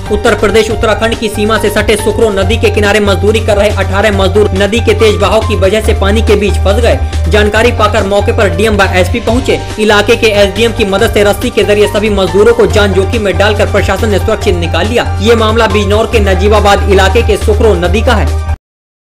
उत्तर प्रदेश उत्तराखंड की सीमा से सटे सुखरो नदी के किनारे मजदूरी कर रहे 18 मजदूर नदी के तेज बहाव की वजह से पानी के बीच फंस गए। जानकारी पाकर मौके पर डीएम व एसपी पहुंचे। इलाके के एसडीएम की मदद से रस्सी के जरिए सभी मजदूरों को जान जोखिम में डालकर प्रशासन ने सुरक्षित निकाल लिया। ये मामला बिजनौर के नजीबाबाद इलाके के सुखरो नदी का है।